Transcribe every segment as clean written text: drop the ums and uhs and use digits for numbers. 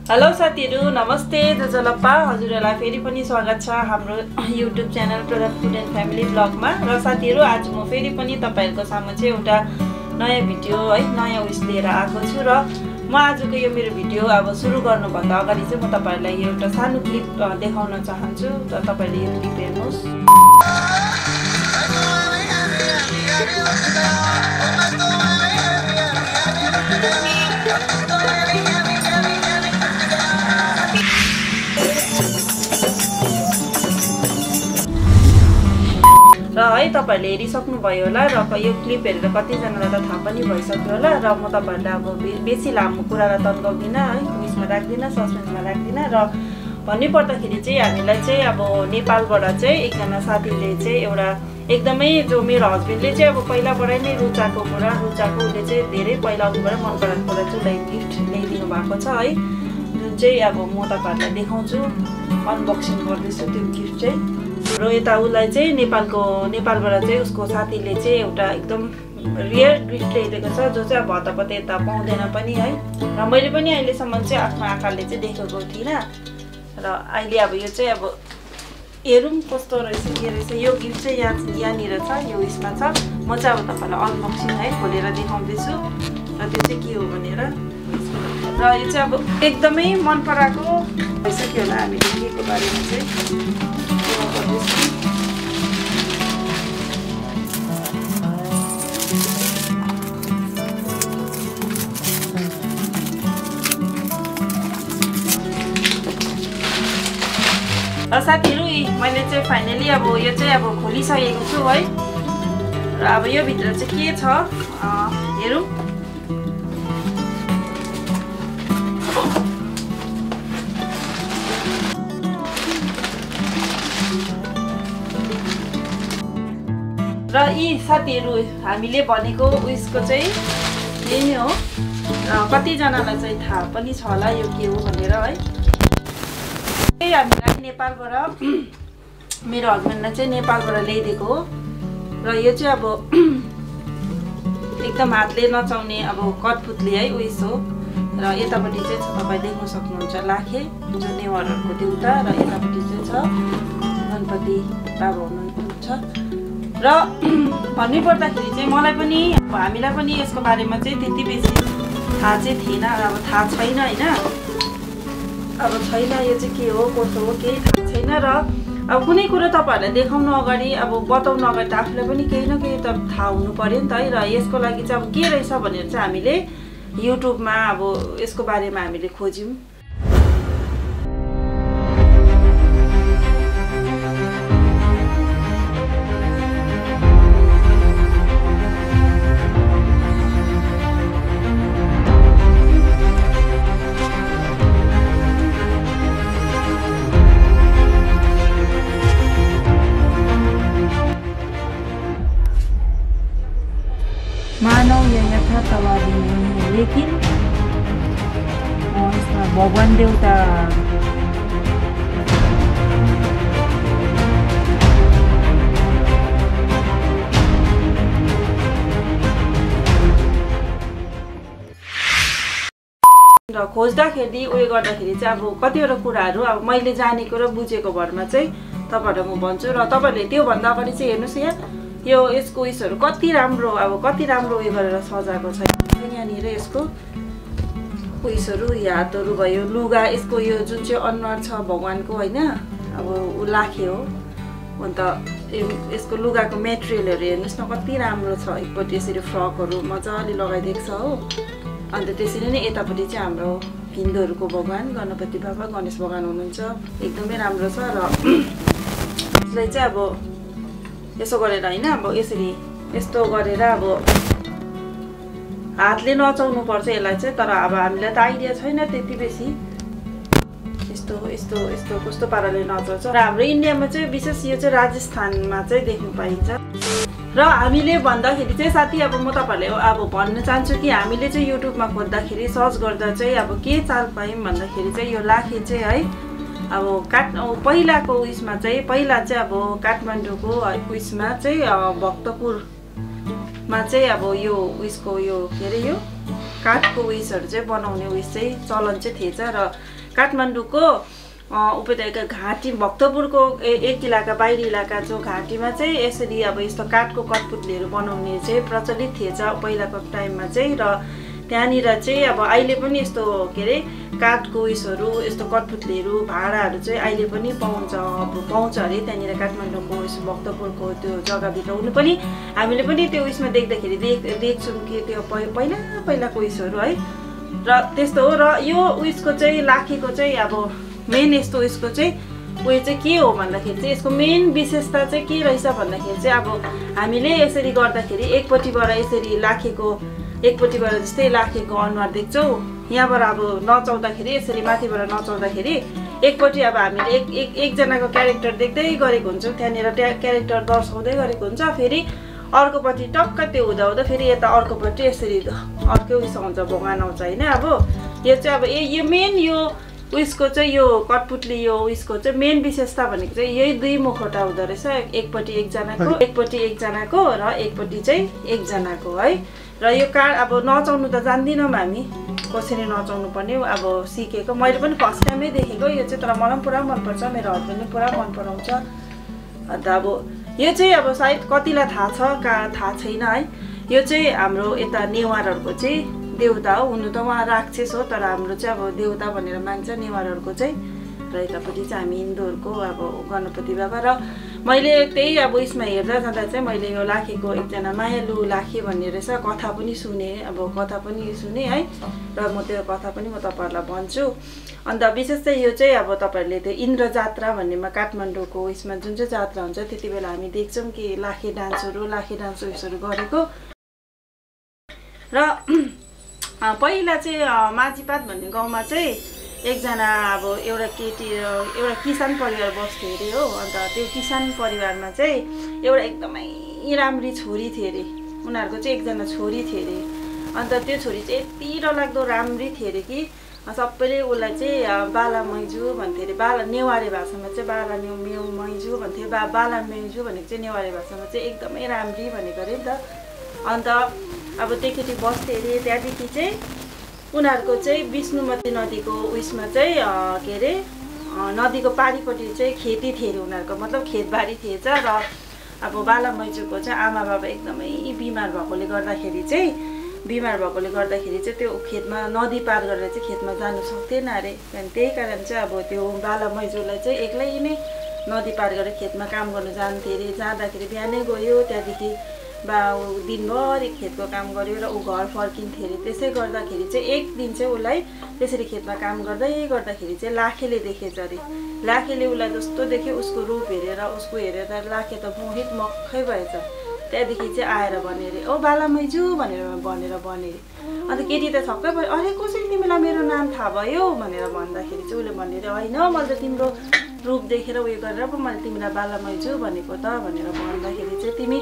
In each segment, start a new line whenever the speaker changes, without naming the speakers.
Hello साथीहरु, नमस्ते जजलप्पा। हजुरहरुलाई फेरि पनि स्वागत छ हाम्रो YouTube channel product food and family ब्लगमा। र साथीहरु, आज म फेरि पनि तपाईहरुको सामु चाहिँ एउटा नयाँ भिडियो नयाँ उइस लिएर आएको छु। र म आजको यो मेरो भिडियो अब सुरु गर्नुभन्दा अगाडि चाहिँ म तपाईहरुलाई एउटा सानो क्लिप देखाउन चाहन्छु। र तपाईहरुले यो क्लिप हेर्नुस्। र है तपाईहरुले हेरिसक्नुभयो होला र यो क्लिप हेरेर कतिजनालाई त थाहा पनि भइसक्यो होला। र म तपाईहरुलाई अब बेसी लामो कुरालाई तन्काउँदिन है, उइसमा राख्दिन, सस्पेन्समा राख्दिन। र भन्नै पर्दाखेरि चाहिँ हामीलाई चाहिँ अब नेपालबाट चाहिँ एकजना साथीले चाहिँ एउटा एकदमै जो मेरो हस्बेन्डले चाहिँ अब पहिलाबाटै नै रुचाएको उसले चाहिँ धेरै पहिला अघिबाट मन पराएको कुरा चाहिँ गिफ्ट ल्याइदिनु भएको छ है, जुन चाहिँ अब म तपाईहरुलाई देखाउँछु, अनबक्सिङ गर्दैछु त्यो गिफ्ट चाहिँ। र यता उसलाई चाहिँ नेपालबाट चाहिँ उसको साथीले चाहिँ एउटा एकदम रियर गिफ्ट ल्याइदिएको छ, जो चाहिँ अब हतपत यता पाउँदैन पनि है। र मैले पनि अहिलेसम्म चाहिँ आफ्नो आँखाले चाहिँ देखेको थिइनँ। र अहिले अब यो चाहिँ अब हेरौँ कस्तो रहेछ, के रहेछ। यो गिफ्ट चाहिँ यहाँनिर छ, यो उइसमा छ। म चाहिँ अब तपाईँलाई अनबक्सिङ है खोलेर देखाउँदैछु र त्यो चाहिँ के हो भनेर। र यो चाहिँ अब एकदमै मन पराएको भइसक्यो होला हामीले केको बारेमा चाहिँ। साथीहरु, मैले चाहिँ फाइनली अब यो चाहिँ अब खोलिसकेको छु है। र अब यो भित्र चाहिँ के छ हेरौँ। र यी साथीहरु हामीले भनेको उइसको चाहिँ यही नै हो। कतिजनालाई चाहिँ थाहा पनि छ होला यो के हो भनेर है। हामीलाई नेपालबाट मेरो हस्बेन्डलाई चाहिँ नेपालबाट ल्याइदिएको हो। र यो चाहिँ अब एकदम हातले नचाउने अब कठपुतली है उइस हो। र यतापट्टि चाहिँ छ, तपाईँ देख्न सक्नुहुन्छ लाखे जो नेवारहरूको देउता, र यतापट्टि चाहिँ छ गणपति बाबा हुनुहुन्छ। र भन्नै पर्दाखेरि चाहिँ मलाई पनि हामीलाई पनि यसको बारेमा चाहिँ त्यति बेसी थाहा चाहिँ थिएन, अब थाहा छैन होइन। अब छैन यो चाहिँ के हो कसो हो केही थाहा छैन। र अब कुनै कुरो तपाईँहरूलाई देखाउनु अगाडि अब बताउनु अगाडि त आफूलाई पनि केही न केही त थाहा हुनु पर्यो नि त है। र यसको लागि चाहिँ अब के रहेछ भनेर चाहिँ हामीले युट्युबमा अब यसको बारेमा हामीले खोज्यौँ। मानव या यथार्थवादी नहीं है, लेकिन इसका भगवान देवता र खोज्दाखेरि उयो गर्दाखेरि चाहिँ अब कतिवटा कुराहरू अब मैले जानेको र बुझेको भरमा चाहिँ तपाईँहरूलाई म भन्छु। र तपाईँहरूले त्योभन्दा अगाडि चाहिँ हेर्नुहोस् यो यसको उइसहरू कति राम्रो उयो गरेर सजाएको छ। यहाँनिर यसको उइसहरू हातहरू भयो, लुगा, यसको यो जुन चाहिँ अनुहार छ भगवानको होइन, अब ऊ लाखे हो। अन्त यसको लुगाको मेटेरियलहरू हेर्नुहोस् न कति राम्रो छ। एकपट्टि यसरी फ्रकहरू मजाले लगाइदिएको छ हो। अन्त त्यसरी नै यतापट्टि चाहिँ हाम्रो हिन्दूहरूको भगवान गणपति बाबा गणेश भगवान हुनुहुन्छ, एकदमै राम्रो छ। र यसलाई चाहिँ अब यसो गरेर होइन, अब यसरी यस्तो गरेर अब हातले नचाउनु पर्छ यसलाई चाहिँ। तर अब हामीलाई त आइडिया छैन त्यति बेसी यस्तो यस्तो यस्तो कस्तो पाराले नचाउँछ। र हाम्रो इन्डियामा चाहिँ विशेष यो चाहिँ राजस्थानमा चाहिँ देख्नु पाइन्छ। र हामीले भन्दाखेरि चाहिँ साथी अब म तपाईहरुले अब भन्न चाहन्छु कि हामीले चाहिँ युट्युबमा खोज्दाखेरि सर्च गर्दा चाहिँ अब के चाल पायौँ भन्दाखेरि चाहिँ यो लाखे चाहिँ है अब पहिलाको उइसमा चाहिँ पहिला चाहिँ अब काठमाडौँको उइसमा चाहिँ भक्तपुरमा चाहिँ अब यो उइसको यो के अरे यो काठको उइसहरु चाहिँ बनाउने उइस चाहिँ चलन चाहिँ थिएछ र काठमाडौँको उपत्यका घाटी भक्तपुरको एक इलाका बाहिरी इलाका जो घाटीमा चाहिँ यसरी अब यस्तो काठको कठपुतलीहरू बनाउने चाहिँ प्रचलित थिएछ पहिलाको टाइममा चाहिँ। र त्यहाँनिर चाहिँ अब अहिले पनि यस्तो के अरे काठको उयसहरू यस्तो कठपुतलीहरू भाँडाहरू चाहिँ अहिले पनि पाउँछ अरे त्यहाँनिर काठमाडौँको उयस भक्तपुरको त्यो जग्गाभित्र हुनु पनि हामीले पनि त्यो उयसमा देख्दाखेरि देख्छौँ कि त्यो पहिलाको उयसहरू है। र त्यस्तो हो। र यो उयसको चाहिँ लाखेको चाहिँ अब मेन यस्तो उयसको चाहिँ उयो चाहिँ के हो भन्दाखेरि चाहिँ यसको मेन विशेषता चाहिँ के रहेछ भन्दाखेरि चाहिँ अब हामीले यसरी गर्दाखेरि एकपट्टिबाट यसरी लाखेको एकपट्टिबाट जस्तै लाखेको अनुहार देख्छौँ यहाँबाट अब नचाउँदाखेरि यसरी माथिबाट नचाउँदाखेरि एकपट्टि अब हामीले एकजनाको क्यारेक्टर देख्दै गरेको हुन्छौँ त्यहाँनिर क्यारेक्टर दर्शाउँदै गरेको हुन्छ। फेरि अर्कोपट्टि टक्क त्यो हुँदा फेरि यता अर्कोपट्टि यसरी अर्कै उयस आउँछ भगवान आउँछ होइन। अब यो चाहिँ अब यो मेन यो उयसको चाहिँ यो कठपुतली यो उयसको चाहिँ मेन विशेषता भनेको चाहिँ यही दुई मुखौटा हुँदो रहेछ एकपट्टि एकजनाको र एकपट्टि चाहिँ एकजनाको है। र यो कार्ड अब नचाउनु त जान्दिनौँ हामी कसरी नचाउनु पर्ने अब सिकेको मैले पनि फर्स्ट टाइमै देखेको यो चाहिँ। तर मलाई पनि पुरा मनपर्छ मेरो हस्बेन्डले पुरा मन पराउँछ। अन्त अब यो चाहिँ अब सायद कतिलाई थाहा छैन है। यो चाहिँ हाम्रो यता नेवारहरूको चाहिँ देउता हो हुनु त उहाँ राक्षस हो तर हाम्रो चाहिँ अब देउता भनेर मान्छ नेवारहरूको चाहिँ। र यतापट्टि चाहिँ हामी हिन्दूहरूको अब गणपति बाबा। र मैले त्यही अब यसमा हेर्दा जाँदा चाहिँ मैले यो लाखेको एकजना मायालु लाखे भन्ने रहेछ कथा पनि सुने है। र म त्यो कथा पनि म तपाईँहरूलाई भन्छु। अन्त विशेष चाहिँ यो चाहिँ अब तपाईँहरूले त्यो इन्द्र जात्रा भन्नेमा काठमाडौँको उयसमा जुन चाहिँ जात्रा हुन्छ त्यति बेला हामी देख्छौँ कि लाखे डान्स उयसहरू गरेको। र पहिला चाहिँ माझीपात भन्ने गाउँमा चाहिँ एकजना अब एउटा किसान परिवार बस्थ्यो अरे हो। अन्त त्यो किसान परिवारमा चाहिँ एउटा एकदमै राम्री छोरी थियो अरे उनीहरूको चाहिँ एकजना छोरी थियो अरे। अन्त त्यो छोरी चाहिँ यति डरलाग्दो राम्री थियो अरे कि सबैले उसलाई चाहिँ बाला मैजु भन्थे अरे। बाला नेवारी भाषामा चाहिँ बाला मैजु भन्थे बाला मैजु भनेको चाहिँ नेवारी भाषामा चाहिँ एकदमै राम्री भनेको अरे नि त। अन्त अब त्यो केटी बस्थ्यो अरे त्यहाँदेखि चाहिँ उनीहरूको चाहिँ विष्णुमती नदीको उयसमा चाहिँ के अरे नदीको पारिपट्टि चाहिँ खेती थियो अरे उनीहरूको मतलब खेतबारी थिएछ। र अब बाला मैजुको चाहिँ आमा बाबा एकदमै बिमार भएकोले गर्दाखेरि चाहिँ त्यो खेतमा नदी पार गरेर चाहिँ खेतमा जानु सक्थेन अरे। त्यही कारण चाहिँ अब त्यो बाला मैजुलाई चाहिँ एक्लै नै नदी पार गरेर खेतमा काम गर्नु जान्थे अरे। जाँदाखेरि बिहानै गयो त्यहाँदेखि दिनभरि खेतको काम गर्यो र ऊ घर फर्किन्थ्यो अरे। त्यसै गर्दाखेरि चाहिँ एक दिन चाहिँ उसलाई त्यसरी खेतमा काम गर्दाखेरि चाहिँ लाखेले देखेछ अरे। लाखेले उसलाई जस्तो देख्यो उसको रूप हेरेर लाखे त मोहित मक्खै भएछ। त्यहाँदेखि चाहिँ आएर भने अरे ओ बाला मैजु भनेर भने अरे। अन्त केटी त छक्कै भयो अरे कसरी तिमीलाई मेरो नाम थाहा भयो भनेर भन्दाखेरि चाहिँ उसले भन्ने अरे होइन मैले त तिम्रो रूप देखेर उयो गरेर पो मैले तिमीलाई बाला मैजु भनेको त भनेर भन्दाखेरि चाहिँ तिमी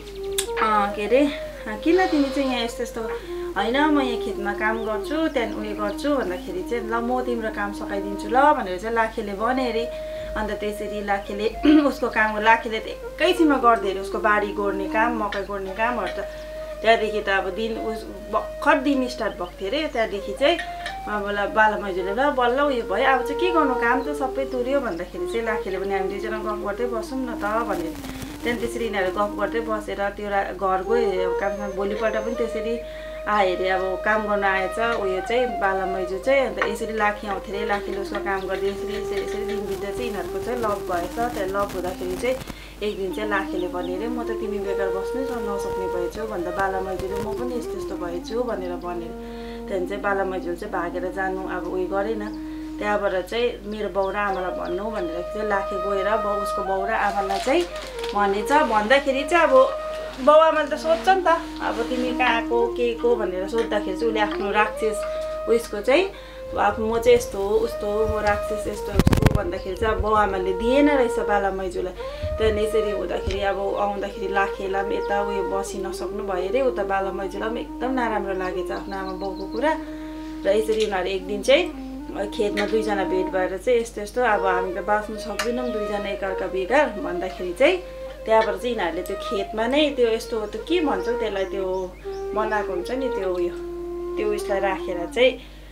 के अरे किन तिमी चाहिँ यहाँ यस्तो होइन म यहाँ खेतमा काम गर्छु त्यहाँदेखि उयो गर्छु भन्दाखेरि चाहिँ ल म तिम्रो काम सकाइदिन्छु ल भनेर चाहिँ लाखेले भने अरे। अन्त त्यसरी लाखेले उसको काम लाखेले त एकैछिनमा गर्दै अरे उसको बारी गोड्ने काम मकै गोड्ने कामहरू त। त्यहाँदेखि त अब भर्खर दिन स्टार्ट भएको थियो अरे। त्यहाँदेखि चाहिँ अब बाला मैजुले ल बल्ल उयो भयो अब चाहिँ के गर्नु काम त सबै तुर्यो भन्दाखेरि चाहिँ लाखेले पनि हामी दुईजना गफ गर्दै बसौँ न त भनेर त्यहाँदेखि त्यसरी यिनीहरू गफ गर्दै बसेर त्यो घर गयो काममा। भोलिपल्ट पनि त्यसरी आयो अरे अब काम गर्न आएछ उयो चाहिँ बाला मैजु चाहिँ। अन्त यसरी लाखे आउँथ्यो अरे लाखेले उसको काम गर्दै यसरी दिन बित्दा चाहिँ यिनीहरूको चाहिँ लभ भएछ। त्यहाँ लभ हुँदाखेरि चाहिँ एक दिन चाहिँ लाखेले भने अरे म त तिमी बेकार बस्नै नसक्ने भएछौ भन्दा बाला मैजुले म पनि यस्तो भएछु भनेर भने। त्यहाँदेखि चाहिँ बाला मैजुले चाहिँ भागेर जानु अब उयो गरेन। त्यहाँबाट चाहिँ मेरो बाउ र आमालाई भन्नु भनेर चाहिँ लाखे गएर उसको बाउ र आमालाई चाहिँ भनेछ। भन्दाखेरि चाहिँ अब बाउ आमाले त सोध्छ नि त अब तिमी कहाँको के को भनेर सोद्धाखेरि चाहिँ उसले आफ्नो राक्षस उयसको चाहिँ अब म चाहिँ यस्तो हो उस्तो हो म राक्षस यस्तो भन्दाखेरि चाहिँ अब बाउ आमाले दिएन रहेछ बाला मैजुलाई। त्यहाँदेखि यसरी हुँदाखेरि अब आउँदाखेरि लाखेलाई पनि यता उयो बसी नसक्नु भयो अरे। उता बाला मैजुलाई पनि एकदम नराम्रो लागेछ आफ्नो आमा बाउको कुरा। र यसरी उनीहरू एक दिन चाहिँ खेतमा दुईजना भेट भएर चाहिँ यस्तो अब हामी त बाँच्नु सक्दैनौँ दुईजना एकअर्का बेकार भन्दाखेरि चाहिँ त्यहाँबाट चाहिँ यिनीहरूले त्यो खेतमा नै त्यो यस्तो त्यो के भन्छौ त्यसलाई त्यो बनाएको हुन्छ नि त्यो उयो त्यो उयसलाई राखेर चाहिँ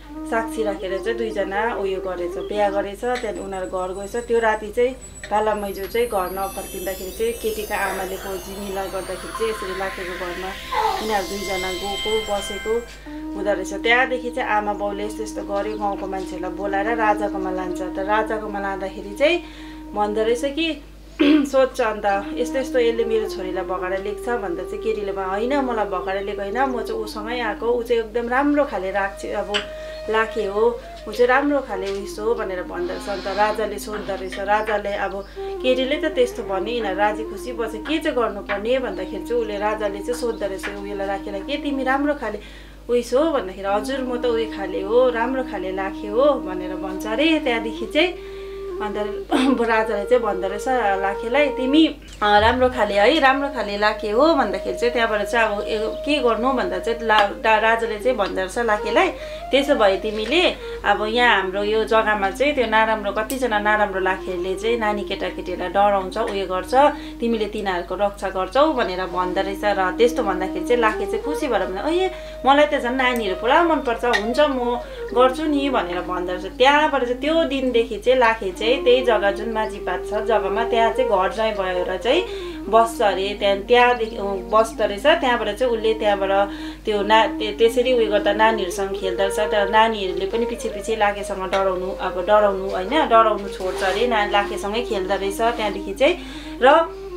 साक्षी राखेर चाहिँ दुईजना उयो गरेछ, बिहा गरेछ। त्यहाँदेखि उनीहरू घर गएछ। त्यो राति चाहिँ बालन मैजू चाहिँ घर नफर्किँदाखेरि चाहिँ केटीको आमाले खोजी मिला गर्दाखेरि चाहिँ यसरी लाखेको घरमा यिनीहरू दुईजना गएको बसेको हुँदो रहेछ। त्यहाँदेखि चाहिँ आमा बाउले यस्तो यस्तो गर्यो, गाउँको मान्छेहरूलाई बोलाएर राजाकोमा लान्छ। त राजाकोमा लाँदाखेरि चाहिँ भन्दो रहेछ कि सोध्छ अन्त यस्तो यस्तो यसले मेरो छोरीलाई भगाएर लिएको छ भन्दा चाहिँ केटीले होइन मलाई भगाएर लिएको होइन, म चाहिँ उसँगै आएको, ऊ चाहिँ एकदम राम्रो खाले राख्छ अब लाखे हो, ऊ चाहिँ राम्रो खाले उयस हो भनेर भन्दो रहेछ। अन्त राजाले सोध्दो रहेछ। राजाले अब केटीले त त्यस्तो भन्यो, यिनीहरू राजी खुसी बस्यो, के चाहिँ गर्नुपर्ने भन्दाखेरि चाहिँ उसले राजाले चाहिँ सोध्दो रहेछ उयोलाई राखेलाई, के तिमी राम्रो खाले उयस हो भन्दाखेरि हजुर म त उयो खाले हो, राम्रो खाले लाखे हो भनेर भन्छ अरे। त्यहाँदेखि चाहिँ अन्त राजाले चाहिँ भन्दो रहेछ लाखेलाई तिमी राम्रो खाले है, राम्रो खाले लाखे हो भन्दाखेरि चाहिँ त्यहाँबाट चाहिँ अब के गर्नु भन्दा चाहिँ राजाले चाहिँ भन्दो रहेछ लाखेलाई त्यसो भए तिमीले अब यहाँ हाम्रो यो जग्गामा चाहिँ त्यो नराम्रो कतिजना नराम्रो लाखेहरूले चाहिँ नानी केटाकेटीहरूलाई डराउँछ उयो गर्छ, तिमीले तिनीहरूको रक्षा गर्छौ भनेर भन्दो रहेछ। र त्यस्तो भन्दाखेरि चाहिँ लाखे चाहिँ खुसी भएर भन्दा ए मलाई त झन् नानीहरू पुरा मनपर्छ, हुन्छ म गर्छु नि भनेर भन्दो रहेछ। त्यहाँबाट चाहिँ त्यो दिनदेखि चाहिँ लाखे चाहिँ त्यही जग्गा जुन माझीपात छ जग्गामा त्यहाँ चाहिँ घर ज्वाइँ भएर चाहिँ बस्छ अरे। त्यहाँदेखि बस्दो रहेछ। त्यहाँबाट चाहिँ उसले त्यहाँबाट त्यो त्यसरी उयो गर्दा नानीहरूसँग खेल्दो रहेछ। तर नानीहरूले पनि पछि पछि लाखेसँग डराउनु होइन डराउनु छोड्छ अरे, लाखेसँगै खेल्दो रहेछ। त्यहाँदेखि चाहिँ र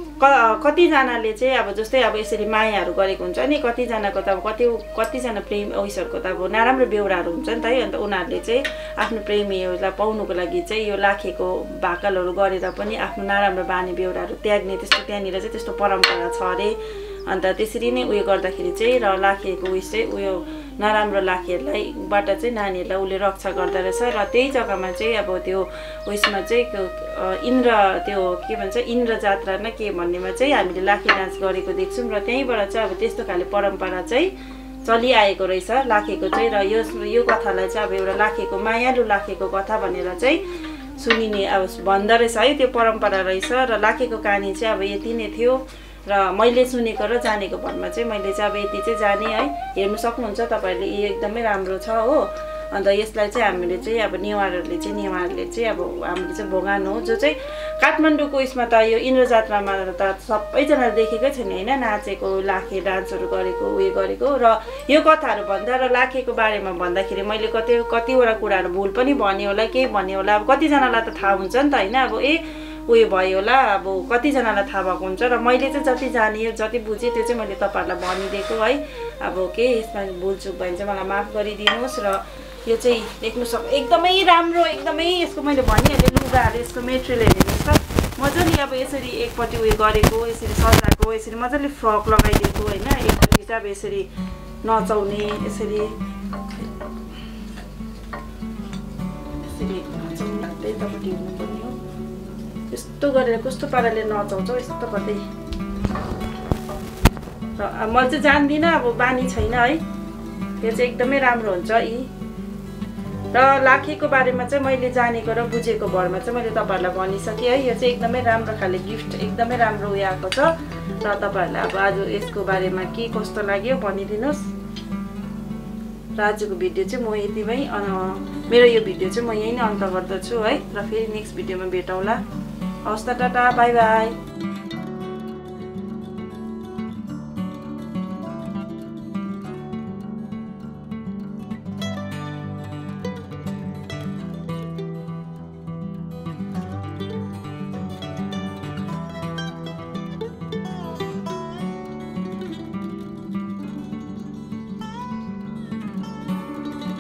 कतिजनाले चाहिँ अब जस्तै अब यसरी मायाहरू गरेको हुन्छ नि, कतिजनाको त अब कतिजना प्रेम उयसहरूको त अब नराम्रो बेहोराहरू हुन्छ नि त है। अन्त उनीहरूले चाहिँ आफ्नो प्रेमीहरूलाई पाउनुको लागि चाहिँ यो लाखेको भाकलहरू गरेर पनि आफ्नो नराम्रो बानी बेहोराहरू त्याग्ने त्यस्तो त्यहाँनिर चाहिँ त्यस्तो परम्परा छ अरे। अन्त त्यसरी नै उयो गर्दाखेरि चाहिँ र लाखेको उयस चाहिँ उयो नराम्रो लाखेहरूलाईबाट चाहिँ नानीहरूलाई उसले रक्षा गर्दो रहेछ। र त्यही जग्गामा चाहिँ अब त्यो उयसमा चाहिँ इन्द्र त्यो के भन्छ इन्द्र जात्रा न के भन्नेमा चाहिँ हामीले लाखे डान्स गरेको देख्छौँ। र त्यहीँबाट चाहिँ अब त्यस्तो खाले परम्परा चाहिँ चलिआएको रहेछ लाखेको चाहिँ। र यो कथालाई चाहिँ अब एउटा लाखेको मायालु लाखेको कथा भनेर चाहिँ सुनिने अब भन्दो रहेछ है, त्यो परम्परा रहेछ। र लाखेको कहानी चाहिँ अब यति नै थियो र मैले सुनेको र जानेको भरमा चाहिँ मैले चाहिँ अब यति चाहिँ जाने है। हेर्नु सक्नुहुन्छ तपाईँहरूले, यो एकदमै राम्रो छ हो। अन्त यसलाई चाहिँ हामीले चाहिँ अब नेवारहरूले चाहिँ अब हामीले चाहिँ भोगान हो, जो चाहिँ काठमाडौँको उयसमा त यो इन्द्र जात्रामा त सबैजनाले देखेकै छैन होइन, नाचेको लाखे डान्सहरू गरेको उयो गरेको। र यो कथाहरू भन्दा र लाखेको बारेमा भन्दाखेरि मैले कतिवटा कुराहरू भुल पनि भने होला, केही भने होला। अब कतिजनालाई त थाहा हुन्छ नि त होइन, अब उयो भयो होला, अब कतिजनालाई थाहा भएको हुन्छ। र मैले चाहिँ जति जाने जति बुझेँ त्यो चाहिँ मैले तपाईँहरूलाई भनिदिएको है। अब के यसमा भुलचुक भयो भने चाहिँ मलाई माफ गरिदिनुहोस्। र यो चाहिँ देख्नु एकदमै राम्रो, एकदमै यसको मैले भनिहालेँ लुगाहरू यसको मेटेरियल हेर्नुहोस् त मजाले अब यसरी एकपट्टि उयो गरेको, यसरी सजाएको, यसरी मजाले फ्रक लगाइदिएको होइन। एकपट्टि चाहिँ अब यसरी नचाउने, यसरी यतापट्टि हुनुपर्ने हो, यस्तो गरेर कस्तो पाराले नचाउँछ यस्तो गर्दै। र मैले चाहिँ जान्दिनँ, अब बानी छैन है। यो चाहिँ एकदमै राम्रो हुन्छ यी। र लाखेको बारेमा चाहिँ मैले जानेको र बुझेको भरमा चाहिँ मैले तपाईँहरूलाई भनिसकेँ है। यो चाहिँ एकदमै राम्रो खाले गिफ्ट, एकदमै राम्रो उयो आएको छ। र तपाईँहरूलाई अब आज यसको बारेमा के कस्तो लाग्यो भनिदिनुहोस्। र आजको भिडियो चाहिँ म यतिमै मेरो यो भिडियो चाहिँ म यहीँ नै अन्त गर्दछु है। र फेरि नेक्स्ट भिडियोमा भेटौँला। हवस् त, टाटा, बाई बाई।